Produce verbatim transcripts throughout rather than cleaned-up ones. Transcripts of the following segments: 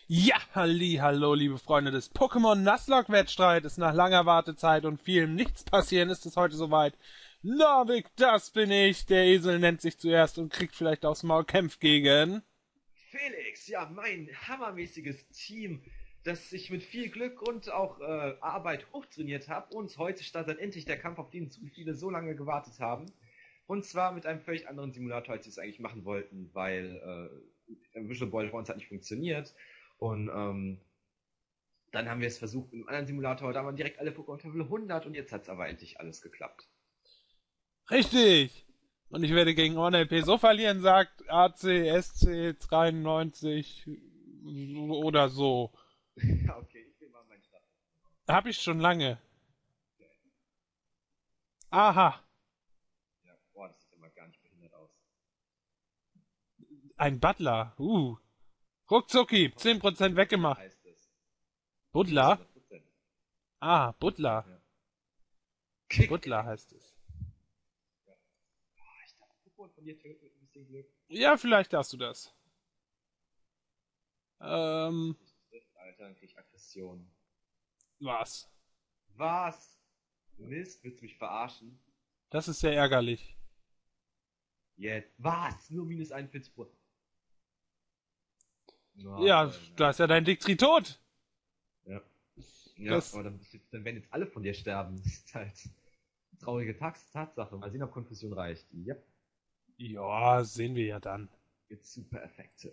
Ja, halli, hallo, liebe Freunde des Pokémon Nuzlocke-Wettstreites. Nach langer Wartezeit und vielem Nichts-Passieren ist es heute soweit. Narvik, das bin ich. Der Esel nennt sich zuerst und kriegt vielleicht aufs Maul, kämpft gegen... Felix, ja, mein hammermäßiges Team, das ich mit viel Glück und auch äh, Arbeit hochtrainiert habe. Und heute startet endlich der Kampf, auf den zu viele so lange gewartet haben. Und zwar mit einem völlig anderen Simulator, als sie es eigentlich machen wollten, weil äh, Visual Boy bei uns hat nicht funktioniert. Und ähm, dann haben wir es versucht mit einem anderen Simulator, da waren direkt alle Pokémon auf Level hundert und jetzt hat es aber endlich alles geklappt. Richtig! Und ich werde gegen Orn L P so verlieren, sagt A C S C dreiundneunzig oder so. Ja, okay, ich will mal meinen Start. Hab ich schon lange. Aha, Ja, boah, das sieht immer gar nicht behindert aus. ein Butler. Uh. Ruckzucki, zehn Prozent weggemacht. Heißt es. Butler? hundert Prozent. Ah, Butler. Ja. Butler heißt es. Ich darf Pokémon von dir töten mit ein bisschen Glück. Ja, vielleicht darfst du das. Ähm, Alter, dann krieg ich Aggression. was? Was? Mist, willst du mich verarschen? Das ist sehr ärgerlich. Jetzt. Was? Nur minus einundvierzig Prozent. No, Ja, nein, du hast ja dein Diktri tot. Ja. Ja, Das- aber dann, dann werden jetzt alle von dir sterben. Das ist halt eine traurige Tats Tatsache. Mal sehen, ob Konfusion reicht. Ja, Ja, sehen wir ja dann. jetzt super effective.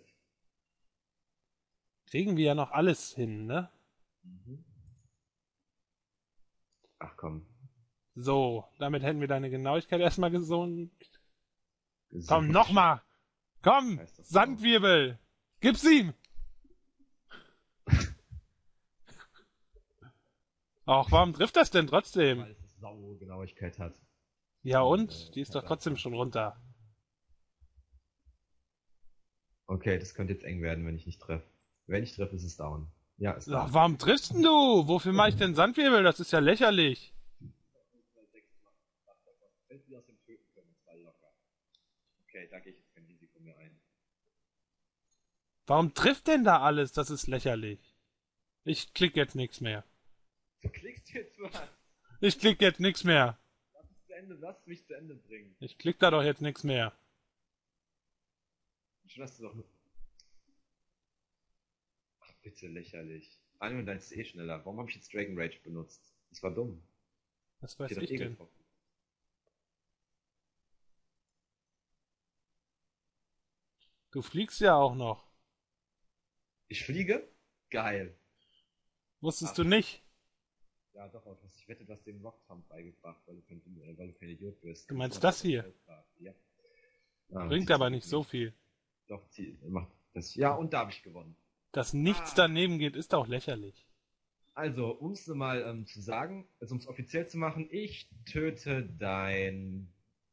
Kriegen wir ja noch alles hin, ne? Mhm. Ach komm. So, damit hätten wir deine Genauigkeit erstmal gesungen. Gesund. Komm, nochmal! Komm! Heißt das Sandwirbel! Gib's ihm! Ach, warum trifft das denn trotzdem? Weil es eine saure Genauigkeit hat. Ja und? Die ist doch trotzdem schon runter. Okay, das könnte jetzt eng werden, wenn ich nicht treffe. Wenn ich treffe, ist es down. Ja, ist down. Ach, warum triffst denn du? Wofür mache ich denn Sandwirbel? Das ist ja lächerlich. Wenn sie aus dem Töten können, das war locker. Okay, da gehe ich jetzt kein Risiko mehr ein. Warum trifft denn da alles? Das ist lächerlich. Ich klick jetzt nichts mehr. Du klickst jetzt was. Ich klick jetzt nichts mehr. Lass es zu Ende, lass mich zu Ende bringen. Ich klick da doch jetzt nichts mehr. Schon hast du doch nur. Ach, bitte lächerlich. Anno, dein ist eh schneller. Warum habe ich jetzt Dragon Rage benutzt? Das war dumm. Was weiß Ich hätte ich doch eh denn? getroffen. Du fliegst ja auch noch. Ich fliege? Geil. Wusstest Ach. du nicht? Ja, doch, auch. Ich wette, du hast dem Rockthump beigebracht, weil du kein, äh, weil du kein Idiot bist. Du meinst das hier? Ja. Ah, Bringt das aber ist nicht so viel. Doch, die, macht das. Ja, und da habe ich gewonnen. Dass nichts Ah. daneben geht, ist doch lächerlich. Also, um es mal ähm, zu sagen, also um es offiziell zu machen, ich töte dein.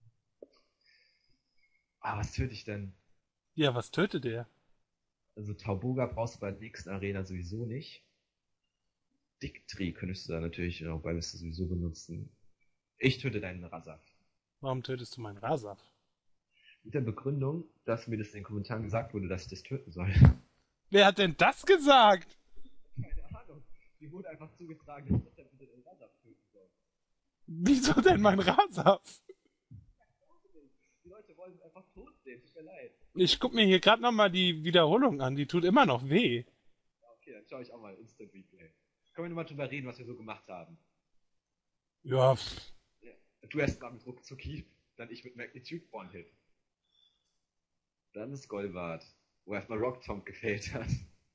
Ah, was töte ich denn? Ja, was tötet er? Also Tauboga brauchst du bei der nächsten Arena sowieso nicht. Dictri könntest du da natürlich auch bei Liste sowieso benutzen. Ich töte deinen Rasaf. Warum tötest du meinen Rasaf? Mit der Begründung, dass mir das in den Kommentaren gesagt wurde, dass ich das töten soll. Wer hat denn das gesagt? Keine Ahnung. Mir wurde einfach zugetragen, dass ich dann bitte den Rasaf töten soll. Wieso denn mein Rasaf? Die Leute wollen es einfach tot sehen, tut mir leid. Ich guck mir hier gerade nochmal die Wiederholung an, die tut immer noch weh. Ja, okay, dann schaue ich auch mal Instant Replay. Können wir nochmal drüber reden, was wir so gemacht haben. Ja, pff. Ja. Du erst mal mit Ruckzucki, dann ich mit Magnitude One-Hit. Dann ist Golbart, wo erstmal Rocktomb gefehlt hat.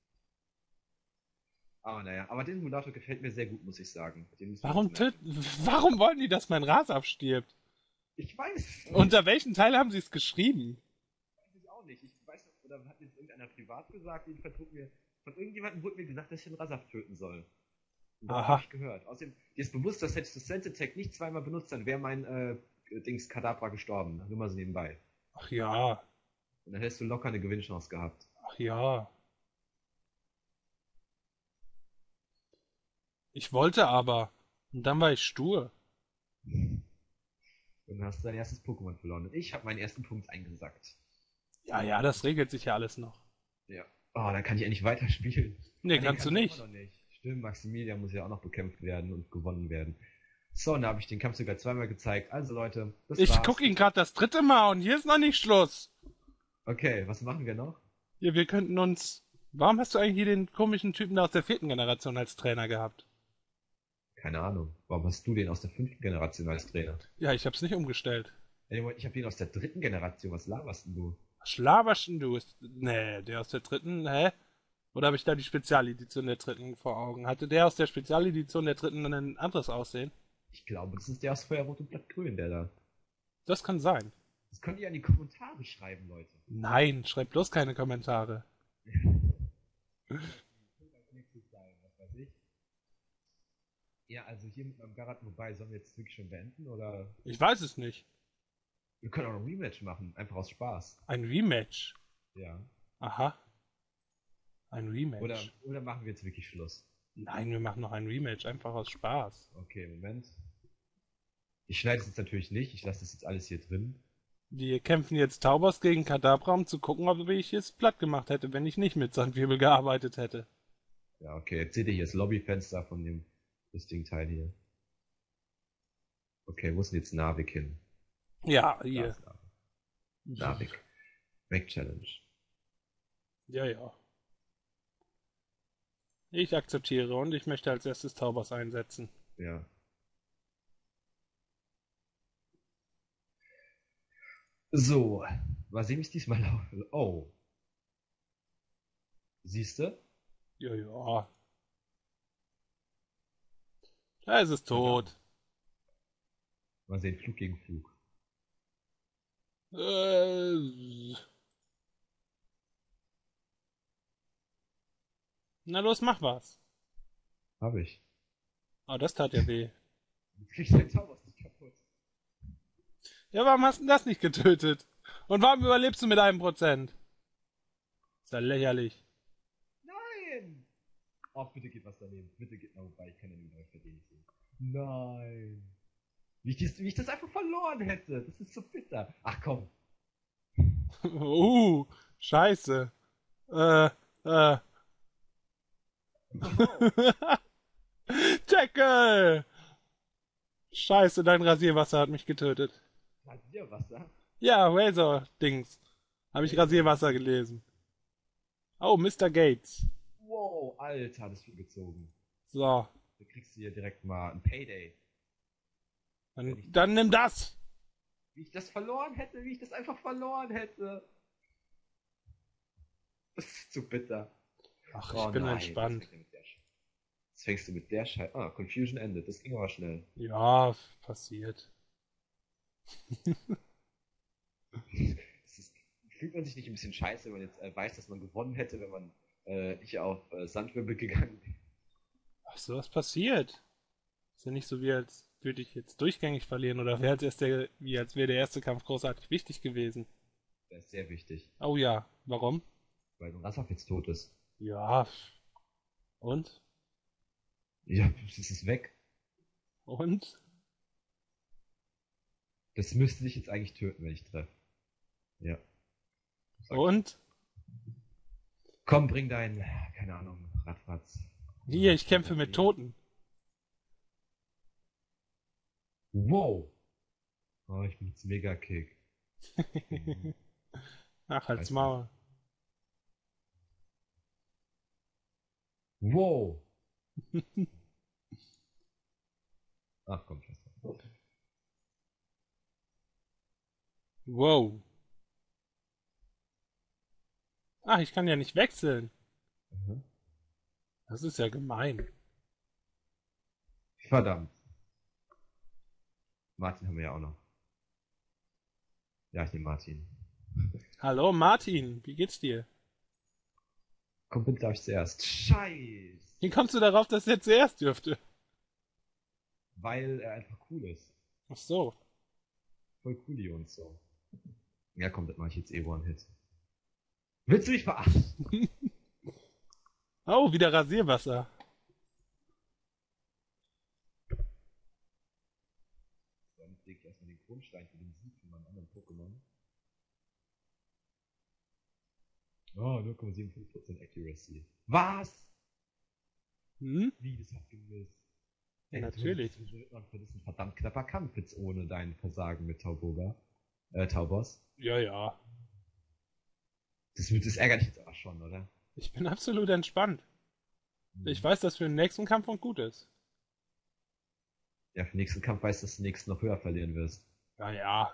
Aber naja, aber der Simulator gefällt mir sehr gut, muss ich sagen. Den müssen wir Warum uns merken. töten, warum wollen die, dass mein Rasaf stirbt? Ich weiß es nicht. Unter welchem Teil haben sie es geschrieben? Weiß ich auch nicht. Ich weiß nicht, oder hat jetzt irgendeiner privat gesagt, jedenfalls wurde mir, von irgendjemandem wurde mir gesagt, dass ich den Rasaf töten soll. Und das Aha. habe ich gehört. Außerdem, dir ist bewusst, dass hättest du Scent Attack nicht zweimal benutzt, dann wäre mein äh, Dings Kadabra gestorben. Nur mal so nebenbei. Ach ja, Und dann hättest du locker eine Gewinnchance gehabt. ach ja. Ich wollte aber. Und dann war ich stur. Und dann hast du dein erstes Pokémon verloren. Und ich habe meinen ersten Punkt eingesackt. Ja, ja, das regelt sich ja alles noch. Ja. Oh, dann kann ich endlich weiterspielen. Nee, Ah, kannst du kann ich nicht. immer noch nicht. Stimmt, Maximilian muss ja auch noch bekämpft werden und gewonnen werden. So, und da habe ich den Kampf sogar zweimal gezeigt. Also Leute, das Ich war's. guck ihn gerade das dritte Mal und hier ist noch nicht Schluss. Okay, was machen wir noch? Ja, wir könnten uns... Warum hast du eigentlich hier den komischen Typen da aus der vierten Generation als Trainer gehabt? Keine Ahnung. Warum hast du den aus der fünften Generation als Trainer? Ja, ich hab's nicht umgestellt. Ey, Moment, ich habe den aus der dritten Generation. Was laberst denn du? Was schlaberst denn du? Ist, nee, der aus der dritten, hä? Oder habe ich da die Spezialedition der dritten vor Augen? Hatte der aus der Spezialedition der dritten dann ein anderes Aussehen? Ich glaube, das ist der aus Feuerrot und Blattgrün, der da. Das kann sein. Das könnt ihr an die Kommentare schreiben, Leute. Nein, schreib bloß keine Kommentare. Was weiß ich. Ja, also hier mit meinem Garat wobei, sollen wir jetzt wirklich schon beenden, oder? Ich weiß es nicht. Wir können auch ein Rematch machen, einfach aus Spaß. Ein Rematch. Ja. Aha. Ein Rematch. Oder, oder machen wir jetzt wirklich Schluss? Nein, wir machen noch ein Rematch, einfach aus Spaß. Okay, Moment. Ich schneide es jetzt natürlich nicht, ich lasse das jetzt alles hier drin. Wir kämpfen jetzt Taubos gegen Kadabra, um zu gucken, ob ich es platt gemacht hätte, wenn ich nicht mit Sandwirbel gearbeitet hätte. Ja, okay, jetzt seht ihr hier das Lobbyfenster von dem lustigen Teil hier. Okay, wo ist denn jetzt Narvik hin? Ja, Da hier. ist Narvik. Narvik. Back Challenge. Ja, ja. Ich akzeptiere und ich möchte als erstes Taubos einsetzen. Ja. So, mal sehen, wie es diesmal läuft. Oh. Siehst du? Ja, ja. Da ist es tot. Mal sehen, Flug gegen Flug. Äh. Na los, mach was. Hab ich. Oh, das tat ja weh. Jetzt krieg ich dein Zauber nicht kaputt. Ja, warum hast du denn das nicht getötet? Und warum überlebst du mit einem Prozent? Ist ja lächerlich. Nein! Oh, bitte geht was daneben. Bitte geht, na, wobei ich kann ja nicht verdienen sehen. Nein! Wie ich, dies, wie ich das einfach verloren hätte. Das ist so bitter. Ach komm. Uh, scheiße. Äh, äh. Tackle! Scheiße, dein Rasierwasser hat mich getötet. Rasierwasser? Ja, Razor-Dings. Habe ich Rasierwasser gelesen. Oh, Mister Gates. Wow, Alter, das ist viel gezogen. So, Da kriegst du hier direkt mal ein Payday. dann, dann nimm das. Wie ich das verloren hätte, wie ich das einfach verloren hätte. Das ist zu bitter. Ach, ich Oh bin nein, entspannt. Jetzt, fängt der Sch- jetzt fängst du mit der Scheiße. Ah, Confusion endet. Das ging aber schnell. Ja, passiert. Es ist, fühlt man sich nicht ein bisschen scheiße, wenn man jetzt äh, weiß, dass man gewonnen hätte, wenn man äh, nicht auf äh, Sandwirbel gegangen wäre? Ach, sowas passiert. Ist ja nicht so, wie als würde ich jetzt durchgängig verlieren oder wäre als erst der, wie als wäre der erste Kampf großartig wichtig gewesen. Das ist sehr wichtig, Oh ja, warum? weil Rasaf jetzt tot ist. Ja. Und? Ja, es ist weg. Und? Das müsste dich jetzt eigentlich töten, wenn ich treffe. Ja. Sag. Und? Komm, bring deinen, keine Ahnung, Radfratz. Hier, ich kämpfe mit Toten. Wow. Oh, ich bin jetzt Mega-Kick. Ach, halt's Weiß Maul. Wow. Ach komm, scheiße. Wow. Ach, ich kann ja nicht wechseln. Mhm. Das ist ja gemein. Verdammt. Martin haben wir ja auch noch. Ja, ich nehme Martin. Hallo Martin, wie geht's dir? Komm bitte, darf ich zuerst. Scheiße. Wie kommst du darauf, dass er zuerst dürfte? Weil er einfach cool ist. Ach so. Voll cool und so. Ja, komm, das mache ich jetzt eh One-Hit. Willst du mich verarschen? Oh, wieder Rasierwasser. Dann leg ich erstmal den Grundstein für den Sieg von meinem anderen Pokémon. Oh, null Komma fünfundsiebzig Prozent Accuracy. Was? Hm? Wie, das hat gemisst. Ja, natürlich. Das ist ein verdammt knapper Kampf jetzt ohne dein Versagen mit Tauboga. Äh, Taubos. Ja, ja. Das, das ärgert dich jetzt aber schon, oder? Ich bin absolut entspannt. Ich weiß, dass für den nächsten Kampf und gut ist. Ja, für den nächsten Kampf weißt du, dass du den nächsten noch höher verlieren wirst. Ja, ja.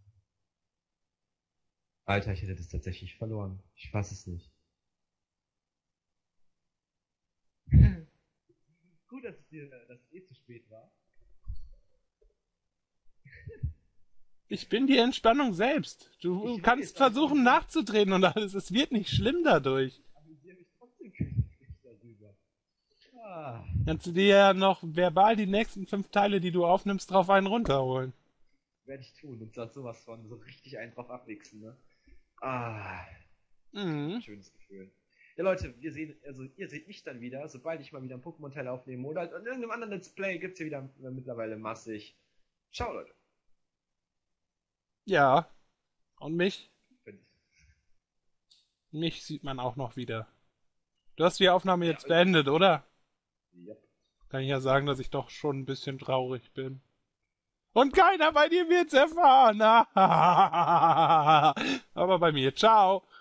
Alter, ich hätte das tatsächlich verloren. Ich fass es nicht. Gut, dass es dir dass es eh zu spät war. Ich bin die Entspannung selbst. Du Ich kannst weiß, aber- versuchen nachzutreten und alles. Es wird nicht schlimm dadurch. Amüsiere mich trotzdem künstlich darüber. Ah. Kannst du dir ja noch verbal die nächsten fünf Teile, die du aufnimmst, drauf einen runterholen. Werde ich tun und zwar sowas von so richtig einen drauf abwichsen, ne? Ah, Mhm. schönes Gefühl. Ja Leute, wir sehen, also ihr seht mich dann wieder, sobald ich mal wieder einen Pokémon-Teil aufnehme oder in irgendeinem anderen Let's Play gibt's hier wieder mittlerweile massig. Ciao Leute. Ja. Und mich? Wenn- Mich sieht man auch noch wieder. Du hast die Aufnahme jetzt Ja, beendet, oder? Yep. Kann ich ja sagen, dass ich doch schon ein bisschen traurig bin. Und keiner bei dir wird's erfahren. Aber bei mir. Ciao.